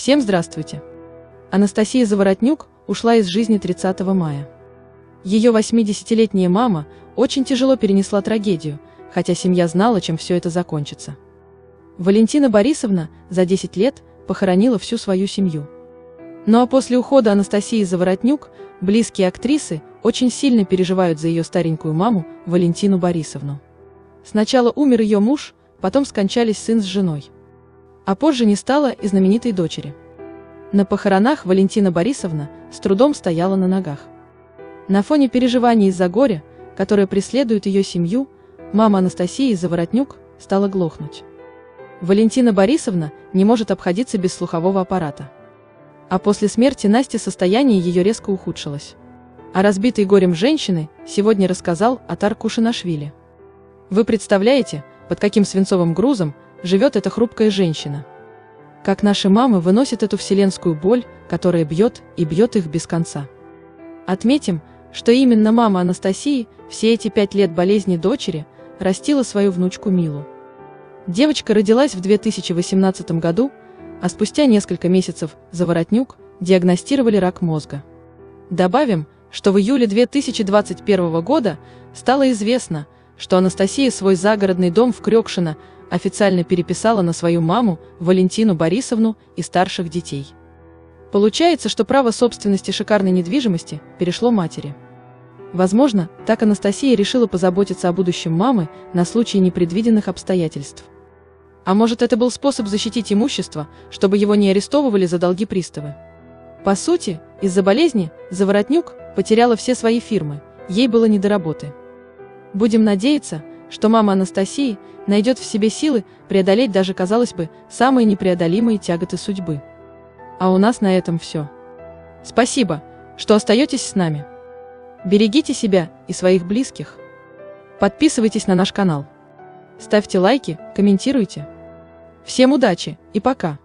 Всем здравствуйте! Анастасия Заворотнюк ушла из жизни 30 мая. Ее 80-летняя мама очень тяжело перенесла трагедию, хотя семья знала, чем все это закончится. Валентина Борисовна за 10 лет похоронила всю свою семью. Ну а после ухода Анастасии Заворотнюк близкие актрисы очень сильно переживают за ее старенькую маму Валентину Борисовну. Сначала умер ее муж, потом скончались сын с женой. А позже не стало и знаменитой дочери. На похоронах Валентина Борисовна с трудом стояла на ногах. На фоне переживаний из-за горя, которое преследует ее семью, мама Анастасии Заворотнюк стала глохнуть. Валентина Борисовна не может обходиться без слухового аппарата. А после смерти Насти состояние ее резко ухудшилось. А разбитой горем женщины сегодня рассказал Атар Кушанашвили. Вы представляете, под каким свинцовым грузом живет эта хрупкая женщина? Как наши мамы выносят эту вселенскую боль, которая бьет и бьет их без конца. Отметим, что именно мама Анастасии все эти 5 лет болезни дочери растила свою внучку Милу. Девочка родилась в 2018 году, а спустя несколько месяцев Заворотнюк диагностировали рак мозга. Добавим, что в июле 2021 года стало известно, что Анастасия свой загородный дом в Крёкшино официально переписала на свою маму Валентину Борисовну и старших детей. Получается, что право собственности шикарной недвижимости перешло матери. Возможно, так Анастасия решила позаботиться о будущем мамы на случай непредвиденных обстоятельств. А может, это был способ защитить имущество, чтобы его не арестовывали за долги приставы. По сути, из-за болезни Заворотнюк потеряла все свои фирмы, ей было не до работы. Будем надеяться, что мама Анастасии найдет в себе силы преодолеть даже, казалось бы, самые непреодолимые тяготы судьбы. А у нас на этом все. Спасибо, что остаетесь с нами. Берегите себя и своих близких. Подписывайтесь на наш канал. Ставьте лайки, комментируйте. Всем удачи и пока!